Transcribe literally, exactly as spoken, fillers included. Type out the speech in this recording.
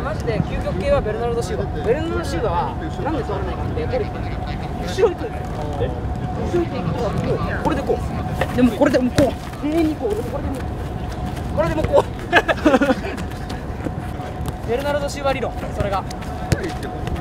マジで究極系はベルナルド・シウバ。ベルナルド・シウバはなんで通らないかってやっぱり後ろ行くんだよ。後ろ行っていくからもうこれでこう。でもこれでもこう永遠にこうこれでもこれでもこうベルナルド・シウバ理論それが。